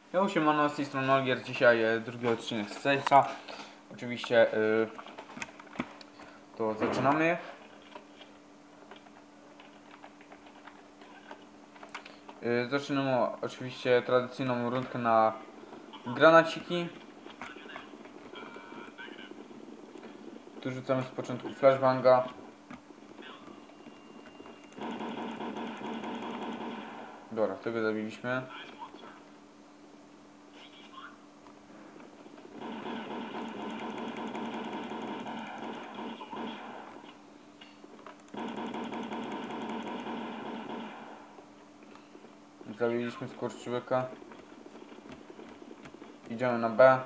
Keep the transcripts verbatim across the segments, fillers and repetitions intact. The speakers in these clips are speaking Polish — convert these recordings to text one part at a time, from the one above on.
Ja siemano, z tej strony Olgier, dzisiaj e, drugi odcinek z Cejsa. Oczywiście e, to zaczynamy. E, zaczynamy oczywiście tradycyjną rundkę na granaciki. Tu rzucamy z początku flashbanga. Dobra, tego zabiliśmy. Zabiliśmy skurczybyka. Idziemy na B.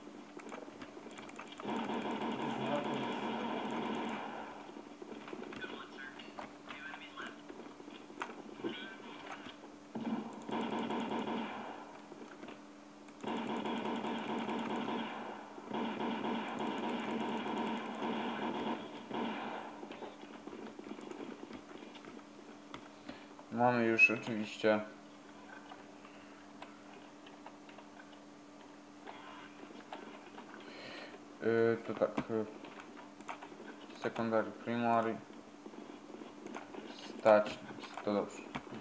Mamy już oczywiście yy, to tak yy, secondary, primary stać, to dobrze.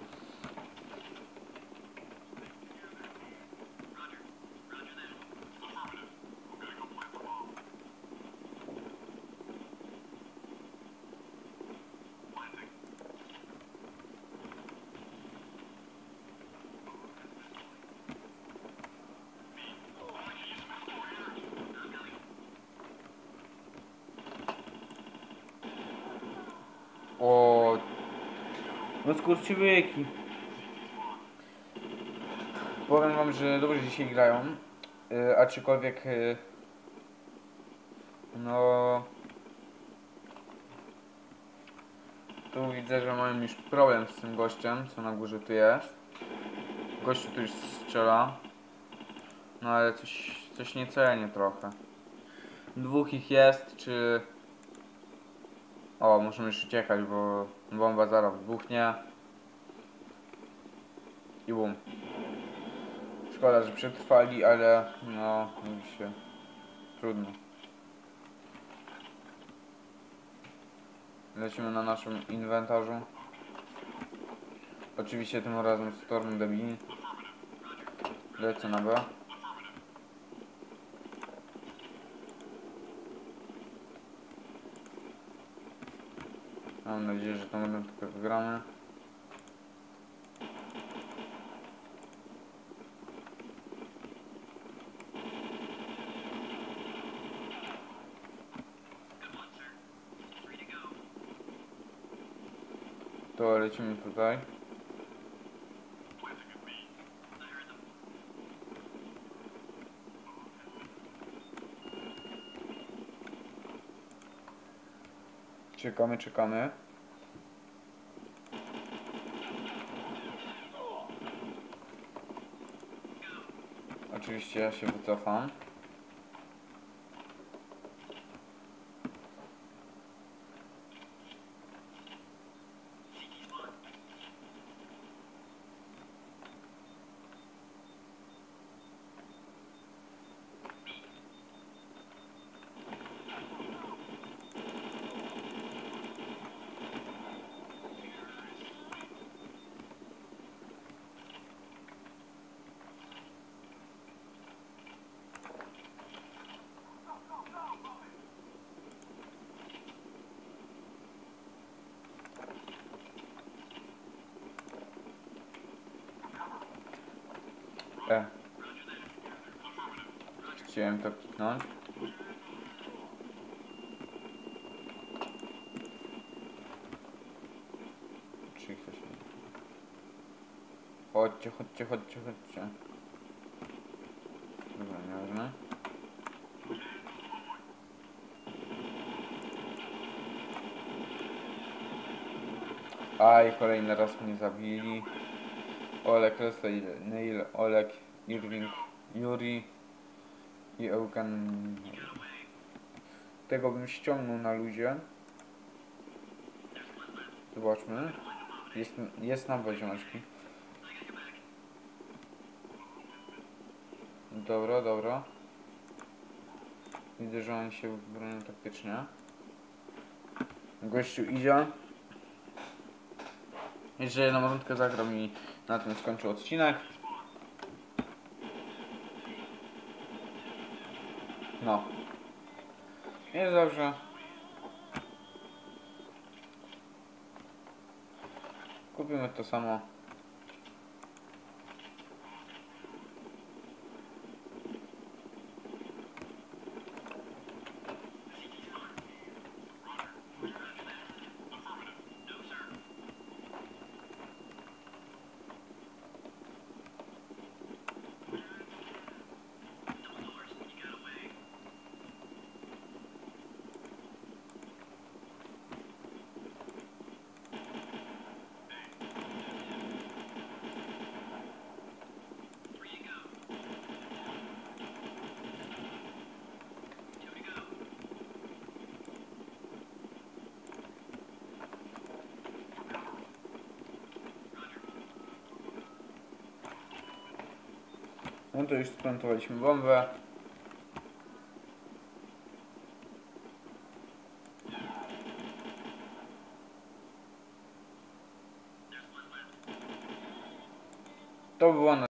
O, no skurczybyki. Powiem wam, że dobrze dzisiaj grają, yy, aczkolwiek yy, no tu widzę, że mają już problem z tym gościem, co na górze tu jest. Gościu tu już strzela, no ale coś, coś niecelnie trochę. Dwóch ich jest, czy... O, możemy już uciekać, bo bomba zaraz wybuchnie. I bum. Szkoda, że przetrwali, ale no, mówi się, trudno. Lecimy na naszym inwentarzu. Oczywiście tym razem Storm Debin. Lecę na B. Mam nadzieję, że to będą tylko wygramy. To lecimy tutaj. Czekamy, czekamy. Oczywiście ja się wycofam. E. Chciałem to kliknąć. Czy ktoś... Chodźcie, chodźcie, chodźcie, chodźcie. Dobra, nieważne. Aj, kolejny raz mnie zabili. Olek, Leslie, Neil, Olek, Irving, Yuri i Eugen. Tego bym ściągnął na luzie. Zobaczmy. Jest, jest na poziomeczki. Dobra, dobra. Widzę, że oni się bronią taktycznie. Gościu idzie. Jeszcze jedną rundkę zagram i na tym skończył odcinek. No. Jest dobrze. Kupimy to samo. No to już splantowaliśmy bombę. To była na